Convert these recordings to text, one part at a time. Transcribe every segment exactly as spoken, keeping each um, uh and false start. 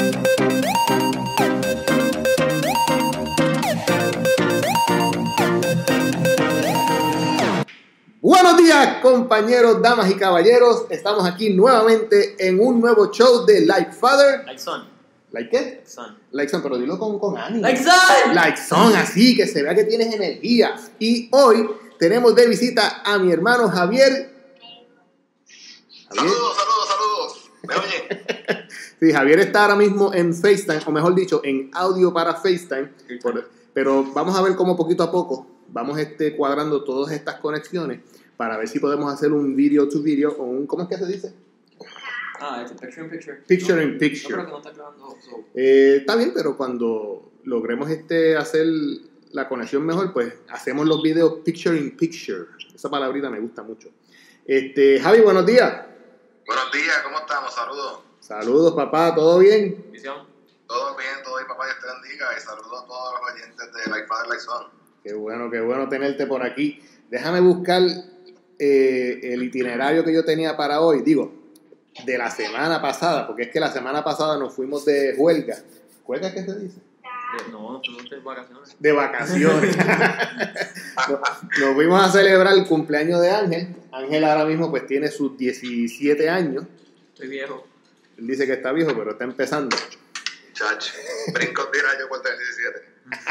Buenos días, compañeros, damas y caballeros. Estamos aquí nuevamente en un nuevo show de Like Father. Like Son. ¿Like qué? Like Son. Like Son, pero dilo con, con ánimo. Like Son. Like Son, así que se vea que tienes energía. Y hoy tenemos de visita a mi hermano Javier. Javier. Saludos, saludos, saludos. ¿Me oyen? Sí, Javier está ahora mismo en FaceTime, o mejor dicho, en audio para FaceTime. Por, pero vamos a ver cómo poquito a poco vamos este, cuadrando todas estas conexiones para ver si podemos hacer un video to video o un, ¿cómo es que se dice? Ah, it's a picture in picture. Picture no, in picture. No, creo que no está grabando. So. Eh, está bien, pero cuando logremos este hacer la conexión mejor, pues hacemos los videos picture in picture. Esa palabrita me gusta mucho. Este, Javi, buenos días. Buenos días, ¿cómo estamos? Saludos. Saludos, papá, ¿todo bien? Visión. Todo bien, todo bien, papá, Dios te bendiga. Y saludos a todos los oyentes de Like Father, Like Son. Qué bueno, qué bueno tenerte por aquí. Déjame buscar eh, el itinerario que yo tenía para hoy. Digo, de la semana pasada, porque es que la semana pasada nos fuimos de huelga. ¿Huelga qué se dice? Eh, no, nos fuimos de vacaciones. De vacaciones. nos, nos fuimos a celebrar el cumpleaños de Ángel. Ángel ahora mismo pues tiene sus diecisiete años. Estoy viejo. Él dice que está viejo, pero está empezando. Chacho, brinco de año por diecisiete.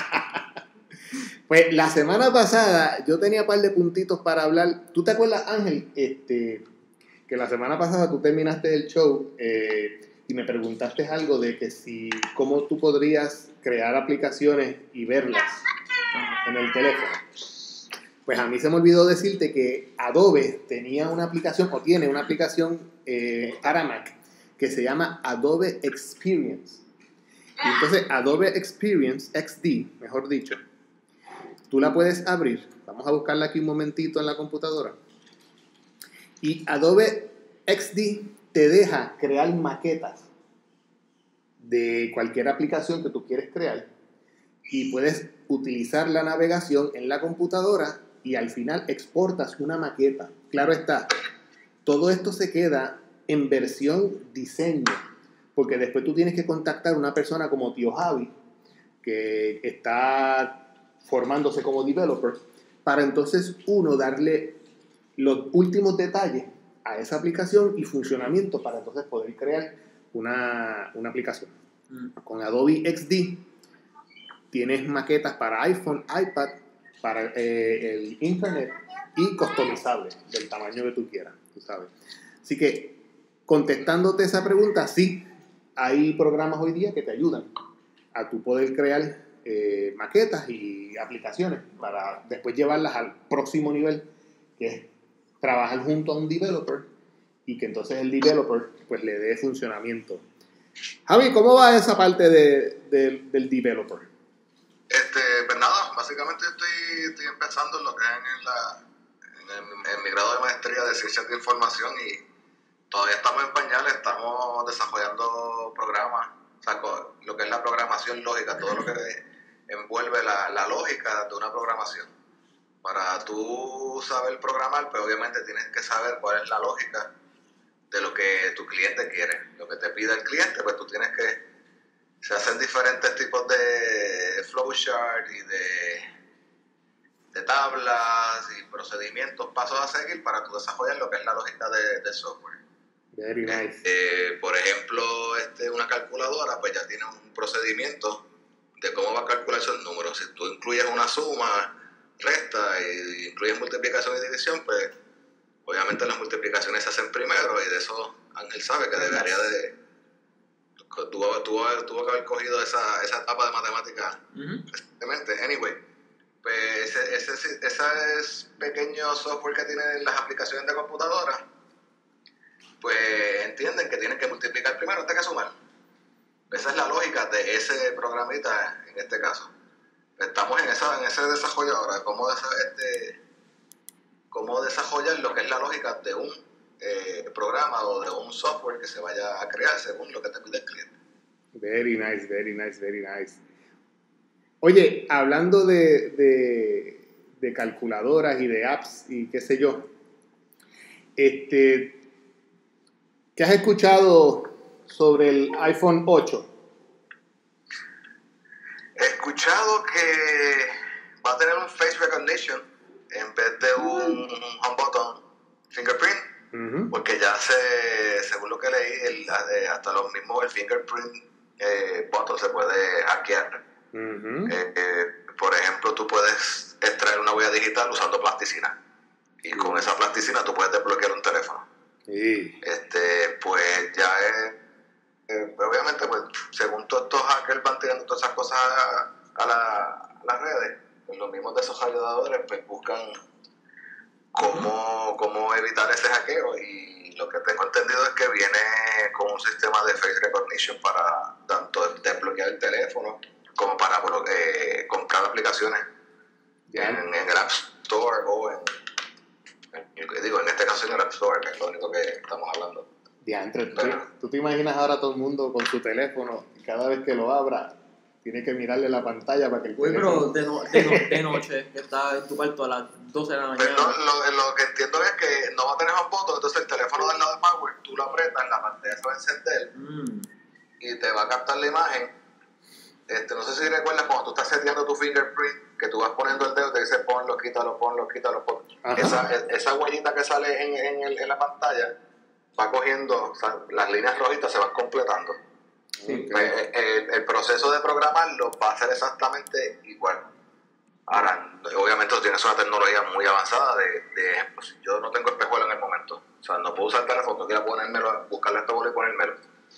Pues la semana pasada yo tenía un par de puntitos para hablar. ¿Tú te acuerdas, Ángel? Este, que la semana pasada tú terminaste el show eh, y me preguntaste algo de que si, cómo tú podrías crear aplicaciones y verlas en el teléfono. Pues a mí se me olvidó decirte que Adobe tenía una aplicación, o tiene una aplicación eh, para Mac, que se llama Adobe Experience. Y entonces Adobe Experience, X D, mejor dicho, tú la puedes abrir. Vamos a buscarla aquí un momentito en la computadora. Y Adobe X D te deja crear maquetas de cualquier aplicación que tú quieres crear. Y puedes utilizar la navegación en la computadora y al final exportas una maqueta. Claro está, todo esto se queda en versión diseño. Porque después tú tienes que contactar a una persona como Tío Javi, que está formándose como developer, para entonces uno darle los últimos detalles a esa aplicación y funcionamiento para entonces poder crear una, una aplicación. Mm. Con Adobe X D tienes maquetas para iPhone, iPad, para eh, el Internet y customizables del tamaño que tú quieras, tú sabes. Así que, contestándote esa pregunta, sí, hay programas hoy día que te ayudan a tu poder crear eh, maquetas y aplicaciones para después llevarlas al próximo nivel, que es trabajar junto a un developer y que entonces el developer pues le dé funcionamiento. Javi, ¿cómo va esa parte de, de, del developer? Este, pues nada, básicamente estoy, estoy empezando en lo que es en, la, en, el, en mi grado de maestría de Ciencias de Información y todavía estamos en pañales, estamos desarrollando programas, o sea, lo que es la programación lógica, todo lo que envuelve la, la lógica de una programación. Para tú saber programar, pues obviamente tienes que saber cuál es la lógica de lo que tu cliente quiere. Lo que te pide el cliente, pues tú tienes que... Se hacen diferentes tipos de flowchart y de, de tablas y procedimientos, pasos a seguir para tú desarrollar lo que es la lógica de, de software. Very nice. Eh, por ejemplo, este, una calculadora pues ya tiene un procedimiento de cómo va a calcular esos números. Si tú incluyes una suma, resta y incluyes multiplicación y división, pues obviamente las multiplicaciones se hacen primero y de eso Ángel sabe que debería de... Tuvo, tuvo, tuvo que haber cogido esa, esa etapa de matemáticas recientemente. Uh-huh. Anyway, pues ese, ese, ese es pequeño software que tienen las aplicaciones de computadora, pues entienden que tienen que multiplicar primero antes que sumar. Esa es la lógica de ese programita en este caso. Estamos en, esa, en ese desarrollo ahora, cómo, este, cómo desarrollar lo que es la lógica de un eh, programa o de un software que se vaya a crear según lo que te pide el cliente. Very nice, very nice, very nice. Oye, hablando de, de, de calculadoras y de apps y qué sé yo, este, ¿qué has escuchado sobre el iPhone ocho? escuchado que va a tener un face recognition en vez de un home button fingerprint, Uh-huh. porque ya se, según lo que leí, el, eh, hasta los mismos el fingerprint eh, button se puede hackear. Uh-huh. Eh, eh, por ejemplo, tú puedes extraer una huella digital usando plasticina y con esa plasticina tú puedes desbloquear un teléfono. Sí. Este, pues ya es, eh, obviamente, pues según todos estos hackers van tirando todas esas cosas a, a, la, a las redes, pues los mismos desarrolladores pues buscan cómo, cómo evitar ese hackeo, y lo que tengo entendido es que viene con un sistema de face recognition para tanto desbloquear el teléfono como para eh, comprar aplicaciones Ya. en, en el App Store o en, en, digo, en este caso en el App Store, que es lo único que estamos hablando. Diantre, ¿tú, Pero- tú te imaginas ahora todo el mundo con su teléfono y cada vez que lo abra tiene que mirarle la pantalla para que el Güey, teléfono... pero de, no, de, no, de noche, que está en tu cuarto a las doce de la Pero mañana. no, lo, lo que entiendo es que no va a tener un botón, entonces el teléfono del lado de power, tú lo apretas, la pantalla se va a encender Mm. y te va a captar la imagen. Este, no sé si recuerdas cuando tú estás seteando tu fingerprint, que tú vas poniendo el dedo y te dice ponlo, quítalo, ponlo, quítalo, ponlo. Ajá. Esa, esa huellita que sale en, en, el- en la pantalla va cogiendo, o sea, las líneas rojitas se van completando. Sí, Pues, el, el proceso de programarlo va a ser exactamente igual. Ahora, obviamente tú tienes una tecnología muy avanzada de, de ejemplo, si yo no tengo espejuelo en el momento, o sea, no puedo usar el teléfono, no quiero ponérmelo, buscarle espejuelo y ponérmelo.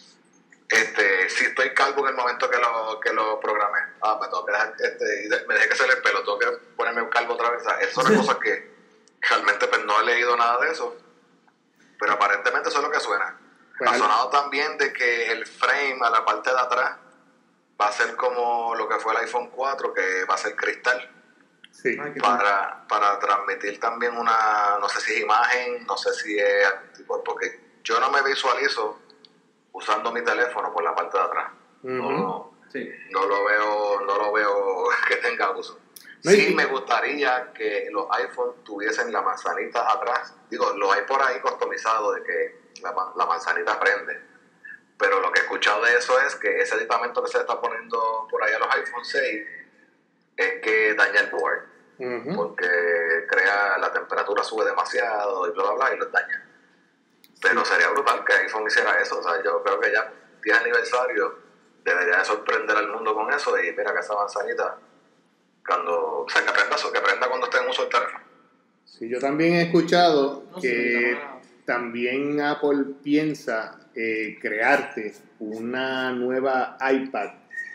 Este, si estoy calvo en el momento que lo, que lo programé, ah, me tengo que dejar, este, y de- me dejé crecer el pelo, tengo que ponerme un calvo otra vez. O sea, eso son cosas que realmente pues, no he leído nada de eso, pero aparentemente eso es lo que suena. Pues, Ha sonado también de que el frame a la parte de atrás va a ser como lo que fue el iPhone cuatro, que va a ser cristal, sí. Ay, qué para, para transmitir también una, no sé si es imagen, no sé si es algún tipo, porque yo no me visualizo usando mi teléfono por la parte de atrás. No, Ujú. Sí. no lo veo, no lo veo que tenga uso. No, y- Sí me gustaría que los iPhones tuviesen la manzanita atrás. Digo, lo hay por ahí customizado de que la, ma- la manzanita prende. Pero lo que he escuchado de eso es que ese aditamento que se le está poniendo por ahí a los iPhone seis es que daña el board, Ujú. porque crea, la temperatura sube demasiado y bla bla bla y los daña. Pero Sí. sería brutal que iPhone hiciera eso. O sea, yo creo que ya diez aniversario debería de sorprender al mundo con eso, y mira que esa manzanita, cuando, o sea, que prenda, eso, que prenda cuando esté en uso el teléfono. Sí, yo también he escuchado No sé, que ahorita también Apple piensa eh, crearte una nueva iPad,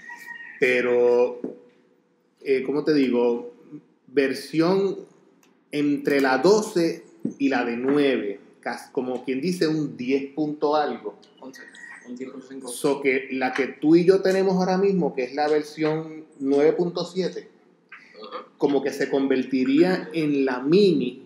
pero, eh, ¿cómo te digo? Versión entre la doce y la de nueve, cas- como quien dice un diez punto algo. once, un diez punto cinco. So que la que tú y yo tenemos ahora mismo, que es la versión nueve punto siete, Ujú. como que se convertiría en la mini.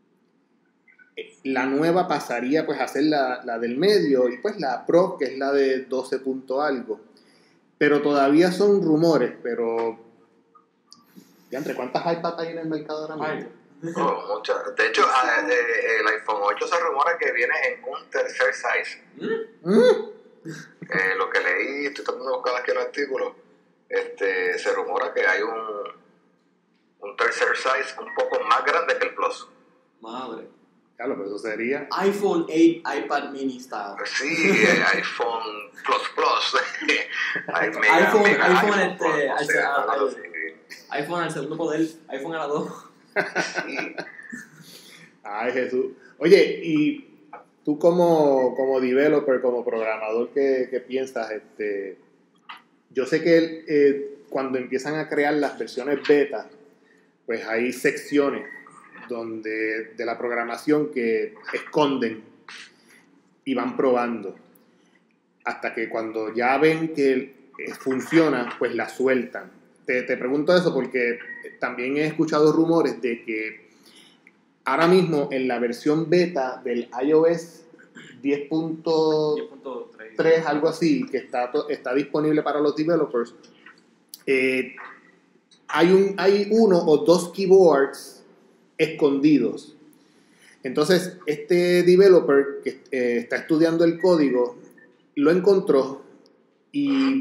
La nueva pasaría pues a ser la, la del medio, y pues la Pro, que es la de doce punto algo. Pero todavía son rumores, pero... ¿Entre cuántas iPads hay en el mercado ahora mismo? Ay. Oh, muchas. De hecho, ah, eh, el iPhone ocho se rumora que viene en un tercer size. ¿Mm? ¿Mm? Eh, lo que leí, estoy tratando de buscar aquí el artículo, este, se rumora que hay un, un tercer size un poco más grande que el Plus. Madre. Claro, pero eso sería... iPhone ocho, iPad mini style. Sí, eh, iPhone Plus Plus. Hay mega, iPhone- mega iPhone, Plus, este, no sé, al- al- algo al- así. iPhone al segundo poder, iPhone a la dos. Sí. Ay, Jesús. Oye, y tú como, como developer, como programador, ¿qué, qué piensas? Este, yo sé que eh, cuando empiezan a crear las versiones beta, pues hay secciones donde, de la programación que esconden y van probando. Hasta que cuando ya ven que eh, funciona, pues la sueltan. Te, te pregunto eso porque también he escuchado rumores de que ahora mismo en la versión beta del iOS diez punto diez punto tres. tres, algo así, que está, to- está disponible para los developers, eh, hay, un, hay uno o dos keyboards escondidos. Entonces, este developer que eh, está estudiando el código lo encontró y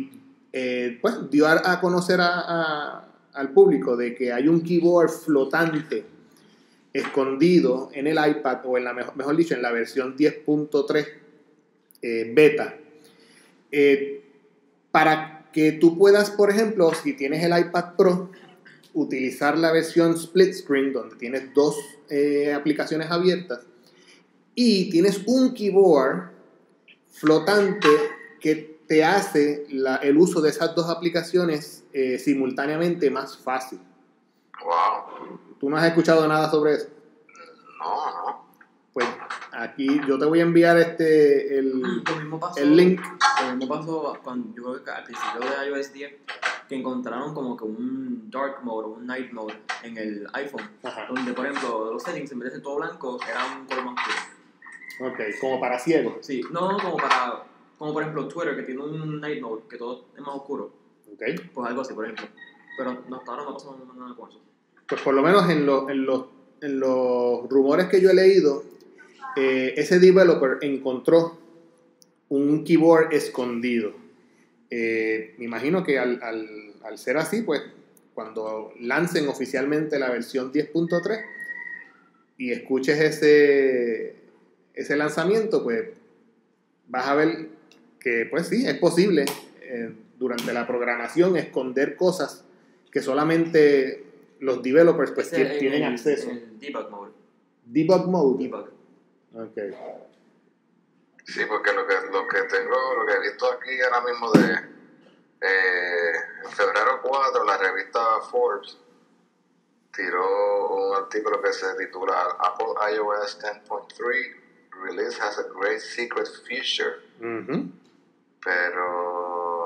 eh, pues dio a, a conocer a, a, al público de que hay un keyboard flotante escondido en el iPad, o en la mejor, mejor dicho, en la versión diez punto tres eh, beta. Eh, para que tú puedas, por ejemplo, si tienes el iPad Pro, utilizar la versión split screen, donde tienes dos eh, aplicaciones abiertas, y tienes un keyboard flotante que te hace la, el uso de esas dos aplicaciones eh, simultáneamente más fácil. Wow. ¿Tú no has escuchado nada sobre eso? No, no. Pues aquí yo te voy a enviar este el, Lo mismo pasó, el link. Lo mismo pasó cuando yo creo que al principio de iOS diez, que encontraron como que un dark mode o un night mode en el iPhone. Ajá. Donde, por ejemplo, los settings, en vez de ser todo blanco, era un color más oscuro. Ok, como para ciegos. Sí, no, no, como para, como por ejemplo Twitter, que tiene un night mode, que todo es más oscuro. Ok. Pues algo así, por ejemplo. Pero no, hasta ahora no pasó nada con eso. Pues por lo menos en, lo, en, los, en los rumores que yo he leído, eh, ese developer encontró un keyboard escondido. Eh, me imagino que al, al, al ser así, pues cuando lancen oficialmente la versión diez punto tres y escuches ese, ese lanzamiento, pues vas a ver que pues sí, es posible eh, durante la programación esconder cosas que solamente los developers pues Ese, tienen en el, acceso. En el debug mode. Debug mode. Debug. Okay. Sí, porque lo que, lo que tengo, lo que he visto aquí ahora mismo de eh, en febrero cuatro, la revista Forbes tiró un artículo que se titula Apple iOS ten point three Release has a great secret feature. Uh-huh. Pero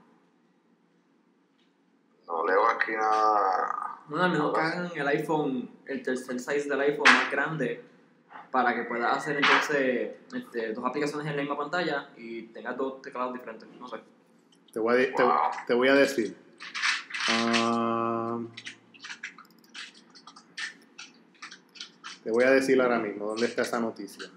no leo aquí nada. No, al menos que nada. hagan el iPhone, el tercer size del iPhone más grande, para que puedas hacer entonces este, dos aplicaciones en la misma pantalla y tengas dos teclados diferentes, no sé. Te voy a, de- Wow. te, te voy a decir. Um, te voy a decir ahora mismo dónde está esa noticia.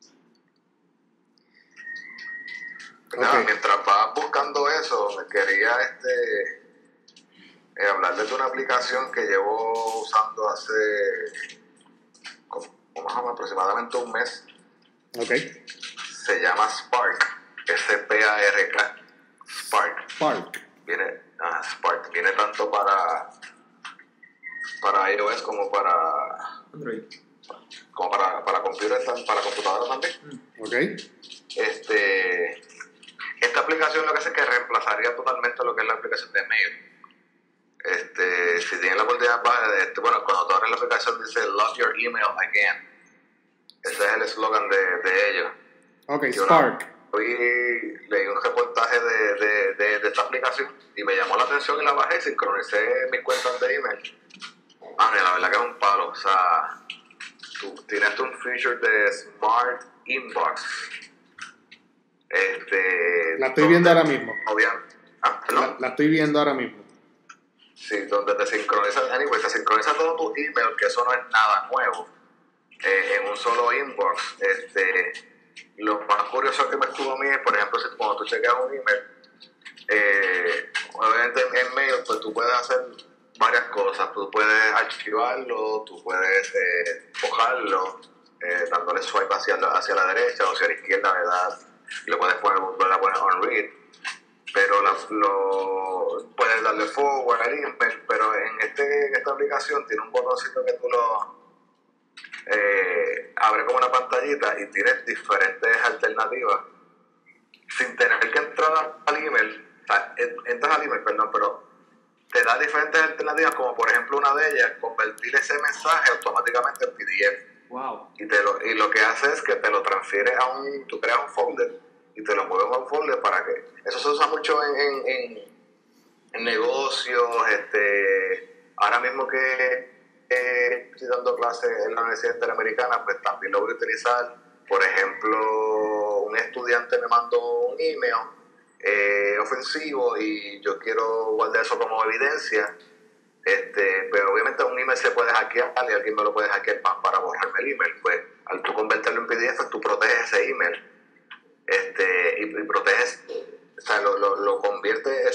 Nada, Ok. mientras vas buscando eso, me quería este eh, hablarles de una aplicación que llevo usando hace como, como más o menos aproximadamente un mes. Ok. Se llama Spark, S P A R K. Spark. Spark. Viene, ah, Spark. Viene tanto para para iOS como para Android. como para, para computadora para computadora también. Ok. Este, esta aplicación lo que hace es que reemplazaría totalmente lo que es la aplicación de mail. Este, si tienen la oportunidad, este, bueno, cuando tú abres la aplicación dice Love your email again. Ese es el eslogan de, de ellos. Ok, Yo Spark. Hoy leí un reportaje de, de, de, de esta aplicación y me llamó la atención y la bajé y sincronicé mis cuentas de email. Ah, mira, la verdad que es un palo. O sea, tú tienes un feature de Smart Inbox. Este, La estoy viendo ahora mismo. Obviamente. Ah, La, perdón. la estoy viendo ahora mismo. Sí, donde te sincroniza, anyway, te sincroniza todo tu email, que eso no es nada nuevo, eh, en un solo inbox. Este, lo más curioso que me estuvo a mí es, por ejemplo, si cuando tú chequeas un email, eh, obviamente en, en mail, pues tú puedes hacer varias cosas. Tú puedes archivarlo, tú puedes eh, mojarlo, eh, dándole swipe hacia la, hacia la derecha o hacia la izquierda, ¿verdad? Y lo puedes poner, volver a poner on read. Pero la, lo, puedes darle forward al email, pero en, este, en esta aplicación tiene un botoncito que tú lo eh, abre como una pantallita y tienes diferentes alternativas sin tener que entrar al email. O sea, entras al email, perdón, pero te da diferentes alternativas, como por ejemplo una de ellas, convertir ese mensaje automáticamente en P D F. Wow. Y, te lo, y lo que hace es que te lo transfiere a un, tú creas un folder y te lo mueves a un folder para que, eso se usa mucho en, en, en, en negocios, este, ahora mismo que eh, estoy dando clases en la Universidad Interamericana, pues también lo voy a utilizar. Por ejemplo, un estudiante me mandó un email eh, ofensivo y yo quiero guardar eso como evidencia. Este, pero obviamente un email se puede hackear y alguien me lo puede hackear para, para borrarme el email. Pues al tú convertirlo en P D F, tú proteges ese email, este, y, y proteges, o sea, lo, lo, lo convierte exact,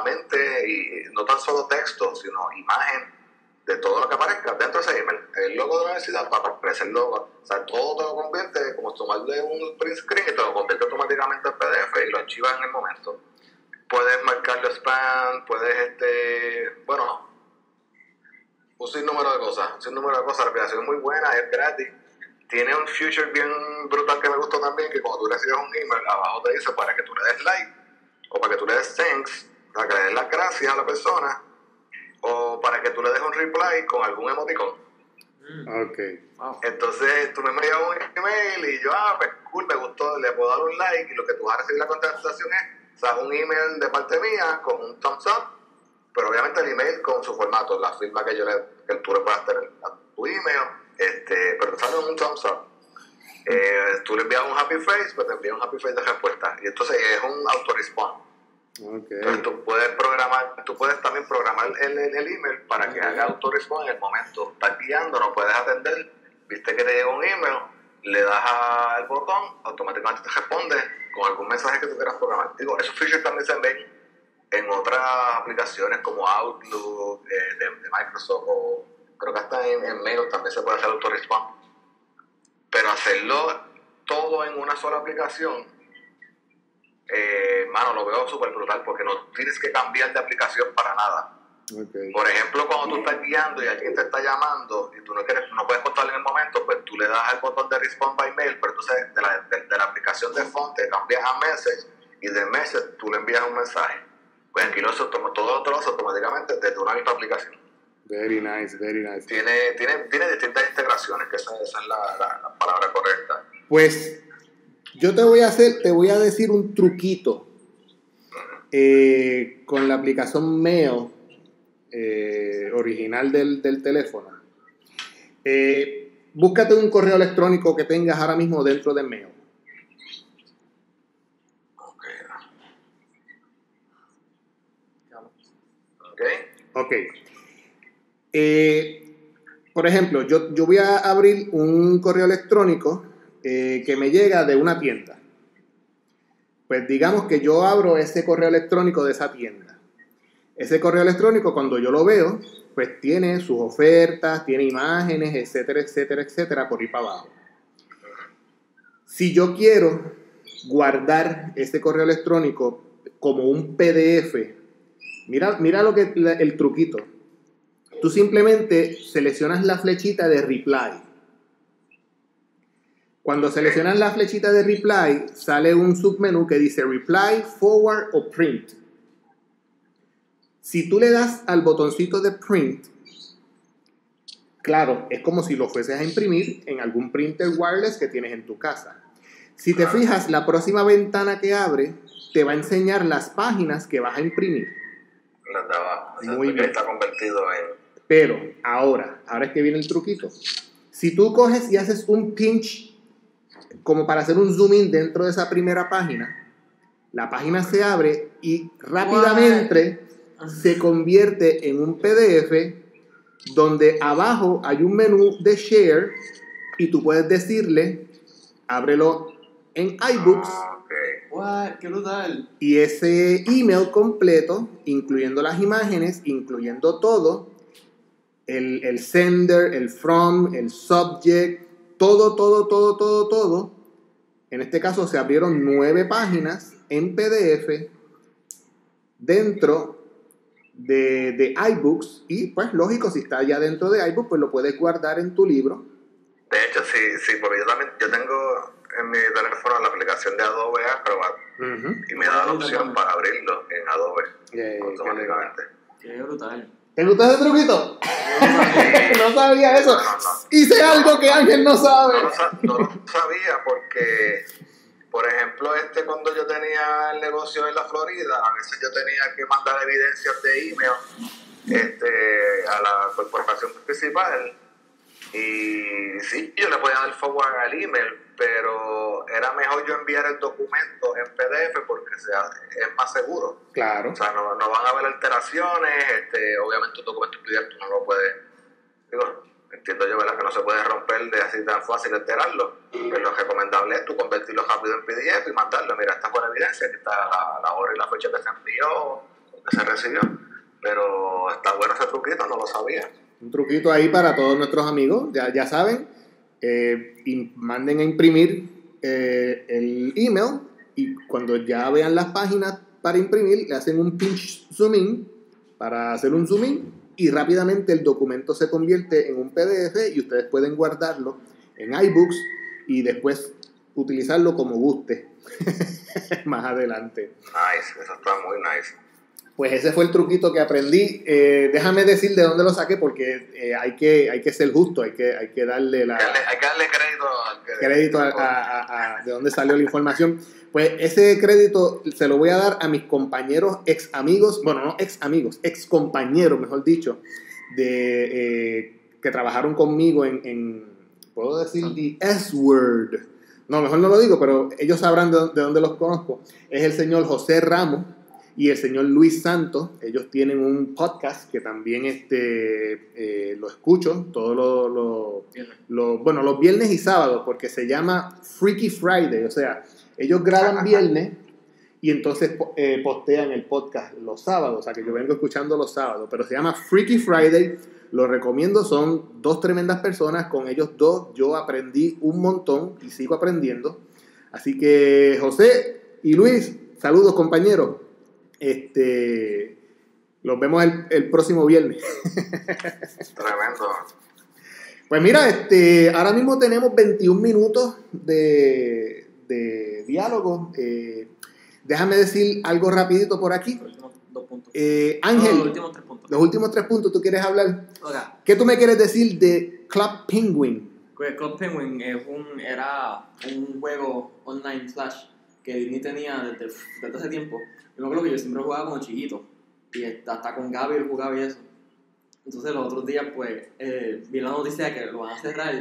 solamente, y no tan solo texto, sino imagen de todo lo que aparezca dentro de ese email. El logo de la universidad va a aparecer el logo. O sea, todo te lo convierte, como tomarle un print screen y te lo convierte automáticamente en P D F y lo archivas en el momento. Puedes marcarlo spam, puedes, este, bueno, un sinnúmero de cosas, un sinnúmero de cosas. La aplicación es muy buena, es gratis. Tiene un feature bien brutal que me gustó también, que cuando tú recibes un email, abajo te dice para que tú le des like, o para que tú le des thanks, para que le des las gracias a la persona, o para que tú le des un reply con algún emoticon. Ok. Wow. Entonces tú me envías un email y yo, ah, pues cool, me gustó, le puedo dar un like, y lo que tú vas a recibir la contestación es, o sea, un email de parte mía con un thumbs up, pero obviamente el email con su formato, la firma que yo le, que tú le puedas tener a tu email, este, pero te sale un thumbs up. Eh, tú le envías un happy face, pues te envía un happy face de respuesta, y entonces es un auto-response. Okay. Entonces tú puedes programar, tú puedes también programar el, el, el email para que haga auto-response en el momento. Estás guiando, no puedes atender, viste que te llega un email, le das al botón, automáticamente te responde con algún mensaje que tú quieras programar. Digo, esos features también se ven en otras aplicaciones como Outlook, eh, de, de Microsoft, o creo que hasta en, en Mail también se puede hacer auto-response. Pero hacerlo todo en una sola aplicación, eh, mano, lo veo súper brutal porque no tienes que cambiar de aplicación para nada. Okay. Por ejemplo, cuando tú estás guiando y alguien te está llamando y tú no quieres, no puedes contestarle en el momento, pues tú le das al botón de Respond by Mail, pero entonces de la, de, de la aplicación de phone te cambias a Message y de Message tú le envías un mensaje. Pues aquí lo hace, todo lo hace automáticamente desde una misma aplicación. Very nice, very nice. Tiene, tiene, tiene distintas integraciones, que esa, esa es la, la, la palabra correcta. Pues yo te voy a hacer, te voy a decir un truquito eh, con la aplicación Mail eh, original del, del teléfono. Eh, búscate un correo electrónico que tengas ahora mismo dentro de Mail. Ok. Ok. Ok. Eh, por ejemplo, yo, yo voy a abrir un correo electrónico eh, que me llega de una tienda. Pues digamos que yo abro ese correo electrónico de esa tienda. Ese correo electrónico, cuando yo lo veo, pues tiene sus ofertas, tiene imágenes, etcétera, etcétera, etcétera, por ahí para abajo. Si yo quiero guardar ese correo electrónico como un P D F, mira, mira lo que el truquito. Tú simplemente seleccionas la flechita de reply. Cuando seleccionas la flechita de reply, sale un submenú que dice reply, forward o print. Si tú le das al botoncito de print, claro, es como si lo fueses a imprimir en algún printer wireless que tienes en tu casa. Si te fijas, la próxima ventana que abre te va a enseñar las páginas que vas a imprimir. Las de abajo. Muy bien. Está convertido en... Pero ahora, ahora es que viene el truquito. Si tú coges y haces un pinch como para hacer un zoom in dentro de esa primera página, la página se abre y rápidamente What? se convierte en un P D F donde abajo hay un menú de share y tú puedes decirle, ábrelo en iBooks. Ah, okay. What? ¡Qué brutal! Y ese email completo, incluyendo las imágenes, incluyendo todo, el, el sender, el from, el subject, todo, todo, todo, todo, todo. En este caso se abrieron nueve páginas en P D F dentro de, de iBooks y pues lógico, si está ya dentro de iBooks, pues lo puedes guardar en tu libro. De hecho, sí, sí, porque yo también, yo tengo en mi teléfono la aplicación de Adobe Acrobat uh-huh. y me da la opción para abrirlo en Adobe yeah, automáticamente. Qué brutal. ¿Te gustó ese truquito? No sabía eso. No, no, no. Hice algo que Ángel no sabe. No lo, sa- no lo sabía porque, por ejemplo, este cuando yo tenía el negocio en la Florida, a veces yo tenía que mandar evidencias de email este, a la corporación principal y sí, yo le podía dar forward al email, pero era mejor yo enviar el documento en P D F porque sea, es más seguro. Claro. O sea, no, no van a haber alteraciones, este, obviamente un documento P D F tú no lo puedes, digo, entiendo yo, ¿verdad? Que no se puede romper de así tan fácil alterarlo, pero lo recomendable es tú convertirlo rápido en P D F y mandarlo, mira, esta fue la evidencia, aquí está la, la hora y la fecha que se envió, ok, que se recibió. Pero está bueno ese truquito, no lo sabía. Un truquito ahí para todos nuestros amigos, ya, ya saben, eh, y manden a imprimir eh, el email y cuando ya vean las páginas para imprimir, le hacen un pinch zoom in para hacer un zoom in y rápidamente el documento se convierte en un P D F y ustedes pueden guardarlo en iBooks y después utilizarlo como guste más adelante. Nice, eso está muy nice. Pues ese fue el truquito que aprendí. Eh, déjame decir de dónde lo saqué porque eh, hay, que, hay que ser justo, hay que, hay que darle la... Hay que darle, hay que darle crédito al que... crédito a, a, a, a de dónde salió la información. Pues ese crédito se lo voy a dar a mis compañeros ex amigos, bueno, no ex amigos, ex compañeros, mejor dicho, de eh, que trabajaron conmigo en, en puedo decir the S-word. No, mejor no lo digo, pero ellos sabrán de, de dónde los conozco. Es el señor José Ramos y el señor Luis Santos. Ellos tienen un podcast que también este, eh, lo escucho todos los, los, los, bueno, los viernes y sábados, porque se llama Freaky Friday. O sea, ellos graban viernes y entonces eh, postean el podcast los sábados. O sea, que yo vengo escuchando los sábados, pero se llama Freaky Friday. Lo recomiendo, son dos tremendas personas. Con ellos dos yo aprendí un montón y sigo aprendiendo. Así que José y Luis, saludos compañeros. Este, los vemos el, el próximo viernes. Tremendo. Pues mira, este, ahora mismo tenemos veintiún minutos de, de diálogo. Eh, déjame decir algo rapidito por aquí. Los últimos dos puntos. Eh, Ángel, no, los últimos tres puntos. Los últimos tres puntos, ¿tú quieres hablar? Okay. ¿Qué tú me quieres decir de Club Penguin? Club Penguin es un, era un juego online Flash que Disney tenía desde, desde hace tiempo. Yo me acuerdo que yo siempre jugaba como chiquito y hasta con Gaby jugaba y eso. Entonces los otros días pues eh, vi la noticia de que lo van a cerrar.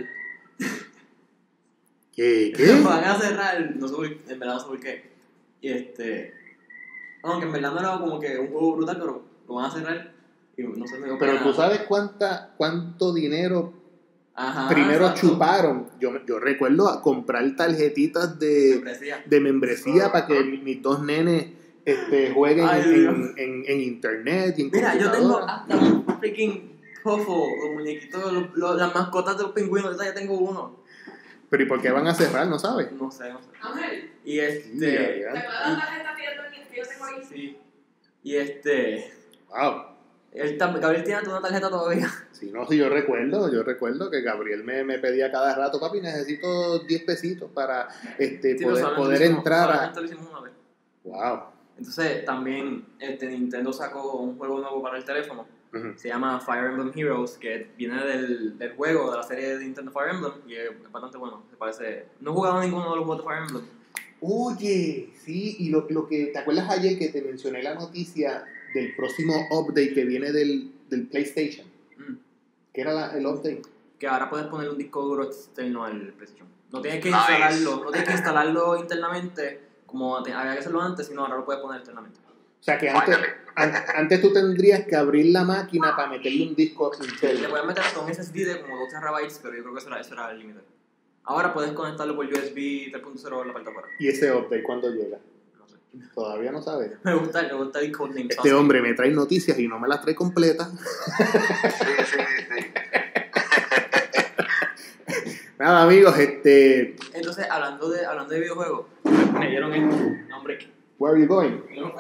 ¿Qué? ¿Qué? Lo van a cerrar, no sé por, en verdad no sé por qué. Y este... Aunque en verdad no era como que un juego brutal, pero lo van a cerrar y no sé, me dio Pero pena. tú sabes cuánta, cuánto dinero Ajá, primero exacto. chuparon. Yo, yo recuerdo a comprar tarjetitas de Membresía. de membresía para que mis dos nenes este, jueguen Ay, en, en, en internet y en Mira, yo tengo computadora. hasta un freaking Fofo, los muñequitos, los, los, las mascotas de los pingüinos, ya tengo uno. Pero ¿y por qué van a cerrar? ¿No sabes? No sé, no sé. Ángel, Y este... Sí, ya, ya. ¿te acuerdas de la tarjeta que yo tengo- que yo tengo ahí? Sí. Y este... Wow. Él, tam- Gabriel tiene una tarjeta todavía. Si no, si yo recuerdo, yo recuerdo que Gabriel me, me pedía cada rato, papi, necesito diez pesitos para este, Sí, pero poder, solamente poder lo hicimos- entrar a... solamente lo hicimos una vez. Wow. Entonces también este, Nintendo sacó un juego nuevo para el teléfono. Ujú. Se llama Fire Emblem Heroes, que viene del, del juego, de la serie de Nintendo Fire Emblem. Y es bastante bueno, se parece... No he jugado ninguno de los juegos de Fire Emblem. Oye, sí, y lo, lo que, ¿te acuerdas ayer que te mencioné la noticia del próximo update que viene del, del PlayStation? Mm. ¿Qué era la, el update? Que ahora puedes poner un disco duro externo al PlayStation. No tienes que Nice. instalarlo, no tienes que instalarlo internamente como te- había que hacerlo antes, sino ahora lo puedes poner externamente. O sea que antes, an- antes tú tendrías que abrir la máquina para meterle un disco Le interno. puedes meter hasta un S S D de como dos terabytes, pero yo creo que eso era, eso era el límite. Ahora puedes conectarlo por U S B tres punto cero en la parte de afuera. ¿Y ese update cuándo llega? No sé. Todavía no sabes. Me gusta, me gusta el codename. Este hombre me trae noticias y no me las trae completas. Sí, sí, sí. Nada, amigos, este... Entonces, hablando de, hablando de videojuegos, me dieron esto. No, hombre, Where are you going?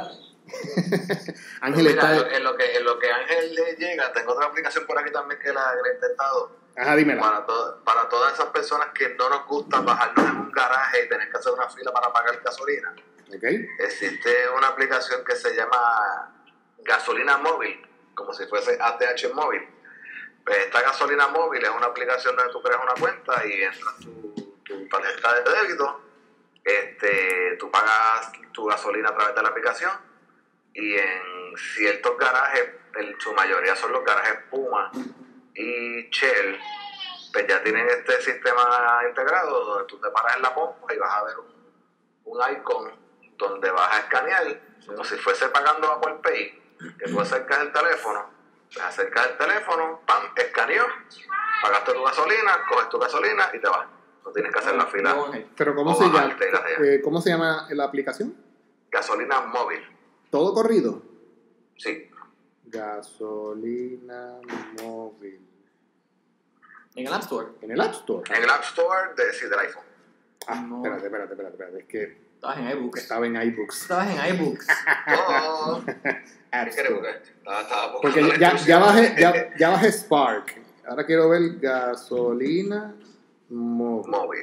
Ángel Mira, está... en lo que en lo que Ángel le llega, tengo otra aplicación por aquí también que la, que la he intentado. Ajá, dímela. Para, to- para todas esas personas que no nos gusta bajarnos en un garaje y tener que hacer una fila para pagar gasolina, ¿Ok? existe una aplicación que se llama Gasolina Móvil, como si fuese A T H Móvil. Pues esta Gasolina Móvil es una aplicación donde tú creas una cuenta y entras tu, tu tarjeta de débito, este, tú pagas tu gasolina a través de la aplicación y en ciertos garajes, en su mayoría son los garajes Puma y Shell, pues ya tienen este sistema integrado donde tú te paras en la pompa y vas a ver un, un icon donde vas a escanear, como si fuese pagando Apple Pay, que tú acercas el teléfono, te acercas el teléfono, pam, escaneó, pagaste tu gasolina, coges tu gasolina y te vas. No tienes que hacer la fila. No, Ángel. Pero ¿cómo o se llama? bajarte y la- Eh, ¿Cómo se llama la aplicación? Gasolina Móvil. ¿Todo corrido? Sí. Gasolina móvil. En el App Store. En el App Store. En el App Store de, sí, del iPhone. Ah, No. espérate, espérate, espérate, espérate. Es que Estabas en iBooks. estaba en iBooks. Estabas en iBooks. No. App ¿Qué quieres Store. buscar? Estaba, estaba buscando Porque la ya, ya, exclusiva. bajé, ya, ya bajé Spark. Ahora quiero ver gasolina móvil. Móvil.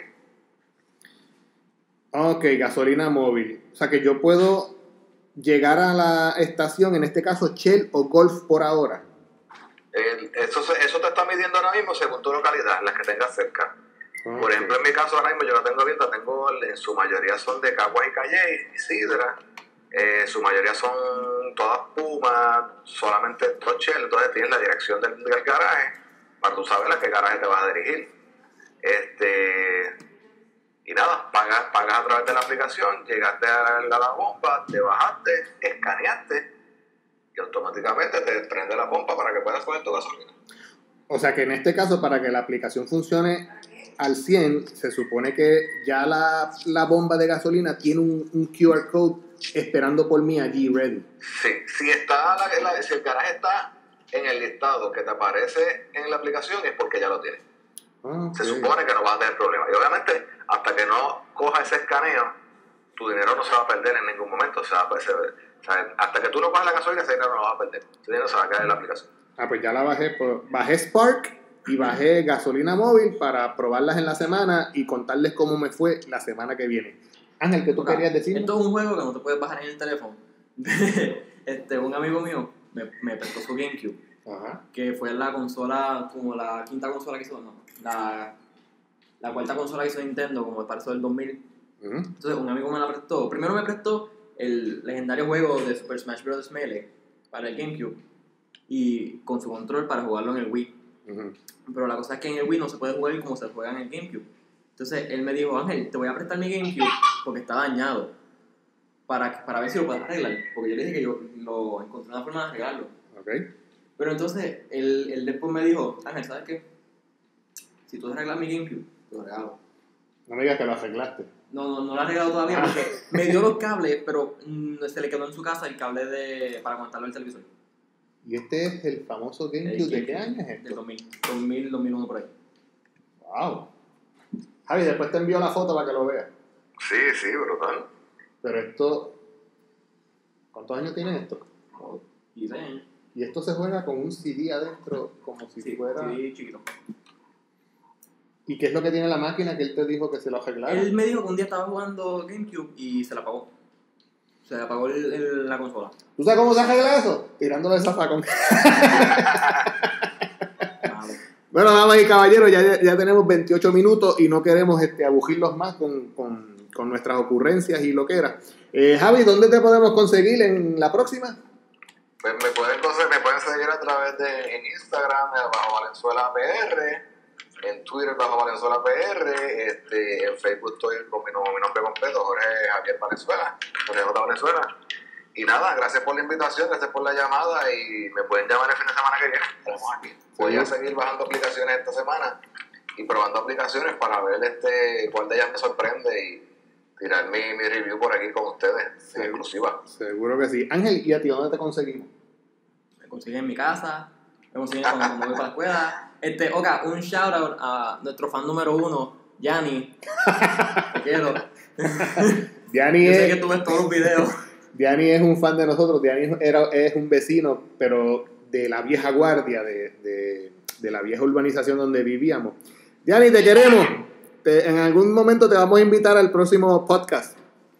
Ok, gasolina móvil. O sea que yo puedo llegar a la estación, en este caso Shell o Golf por ahora. El- eso, se- eso te está midiendo ahora mismo según tu localidad, las que tengas cerca. Por Ok. ejemplo, en mi caso ahora mismo yo la tengo abierta, tengo en su mayoría son de Caguas y Calle y Sidra. Eh, en su mayoría son todas Pumas, solamente dos Shell, entonces tienes la dirección del, del garaje para tú saber a qué garaje te vas a dirigir. Este, y nada, pagas, pagas a través de la aplicación, llegaste a la, a la bomba, te bajaste, escaneaste y automáticamente te prende la pompa para que puedas coger tu gasolina. O sea que en este caso, para que la aplicación funcione al cien, se supone que ya la, la bomba de gasolina tiene un, un Q R code esperando por mí allí, ready. Sí, si, está la- la- si el garaje está en el listado que te aparece en la aplicación es porque ya lo tienes. Ah, ok. Se supone que no vas a tener problemas. Y obviamente, hasta que no coja ese escaneo, tu dinero no se va a perder en ningún momento. O sea, pues, se- o sea, hasta que tú no cojas la gasolina, ese dinero no lo vas a perder. Ese dinero se va a quedar en la aplicación. Ah, pues ya la bajé. Por, bajé Spark y bajé gasolina móvil para probarlas en la semana y contarles cómo me fue la semana que viene. Ángel, ¿qué tú Ok, querías decir? Esto es un juego que no te puedes bajar en el teléfono. este, un amigo mío me, me prestó su GameCube, Ajá. que fue la consola, como la quinta consola que hizo, no, la, la cuarta consola que hizo Nintendo, como para eso del dos mil. Ujú. Entonces un amigo me la prestó. Primero me prestó el legendario juego de Super Smash Bros. Melee para el GameCube y con su control para jugarlo en el Wii. Ujú. Pero la cosa es que en el Wii no se puede jugar como se juega en el GameCube. Entonces él me dijo, Ángel, te voy a prestar mi GameCube porque está dañado para, para ver si lo puedes arreglar. Porque yo le dije que yo lo encontré una forma de arreglarlo. Ok. Pero entonces él, él después me dijo, Ángel, ¿sabes qué? Si tú arreglas mi GameCube, te lo regalo. No me digas que lo arreglaste. No, no, no lo he arreglado todavía porque me dio los cables, pero mm, se le quedó en su casa el cable de, para conectarlo al televisor. Y este es el famoso GameCube. El ¿De qué GameCube, año es Del esto? dos mil, dos mil, dos mil uno por ahí. Wow. Javi, después te envío la foto para que lo veas. Sí, sí, brutal. Pero esto... ¿Cuántos años tiene esto? Oh, y ven, Y esto se juega con un C D adentro, como si sí, fuera... sí, chiquito. ¿Y qué es lo que tiene la máquina que él te dijo que se lo arreglara? Él me dijo que un día estaba jugando GameCube y se la apagó. Se le apagó el, el- la consola. ¿Tú sabes cómo se arregla eso? Tirándole el zafacón. Malo. Bueno, damas y caballeros, ya, ya tenemos veintiocho minutos y no queremos este, abugirlos más con, con, con nuestras ocurrencias y loqueras. Eh, Javi, ¿dónde te podemos conseguir en la próxima? Pues me pueden, conseguir- me pueden seguir a través de en Instagram, eh, bajo Valenzuela P R, en Twitter bajo Valenzuela P R, este, en Facebook estoy con mi, nom- mi nombre completo, Jorge Javier Valenzuela, Jorge J. Valenzuela. Y nada, gracias por la invitación, gracias por la llamada y me pueden llamar el fin de semana que viene. Estaremos aquí. Voy a seguir bajando aplicaciones esta semana y probando aplicaciones para ver este cuál de ellas me sorprende y tirar mi, mi review por aquí con ustedes, Sí. en exclusiva. Seguro que sí. Ángel, ¿y a ti dónde te conseguimos? Me consiguen en mi casa, me consiguen cuando, cuando voy para la escuela. Este, Oka, un shout out a nuestro fan número uno, Yanni. Te quiero. Diani Yo sé es, que tú ves todos los videos. Diani es un fan de nosotros. Diani era, es un vecino, pero de la vieja guardia, de, de, de la vieja urbanización donde vivíamos. Diani, te queremos. Te- en algún momento te vamos a invitar al próximo podcast.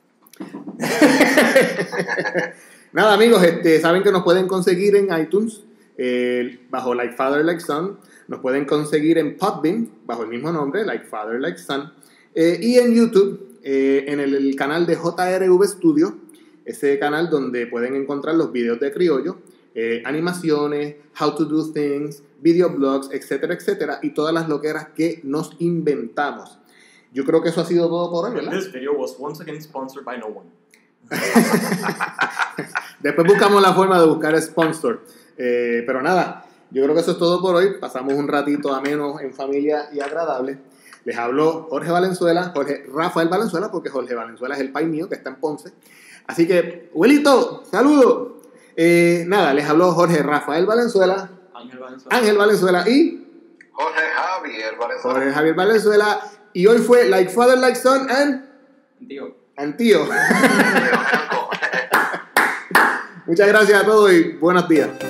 Nada, amigos, este, saben que nos pueden conseguir en iTunes eh, bajo Like Father Like Son. Nos pueden conseguir en Podbean bajo el mismo nombre, Like Father Like Son. Eh, y en YouTube, eh, en el, el canal de J R V Studio, ese canal donde pueden encontrar los videos de Criollo, eh, animaciones, how to do things, videoblogs, etcétera, etcétera, y todas las loqueras que nos inventamos. Yo creo que eso ha sido todo por hoy, ¿verdad? This video was once again sponsored by no one. Después buscamos la forma de buscar sponsor. Eh, pero nada, yo creo que eso es todo por hoy. Pasamos un ratito ameno en familia y agradable. Les habló Jorge Valenzuela, Jorge Rafael Valenzuela, porque Jorge Valenzuela es el pai mío que está en Ponce. Así que, abuelito, saludos. Eh, nada, les habló Jorge Rafael Valenzuela, Ángel Valenzuela. Ángel Valenzuela y Jorge Javier Valenzuela. Jorge Javier Valenzuela. Y hoy fue Like Father, Like Son and... Tío. and Tío. Muchas gracias a todos y buenos días.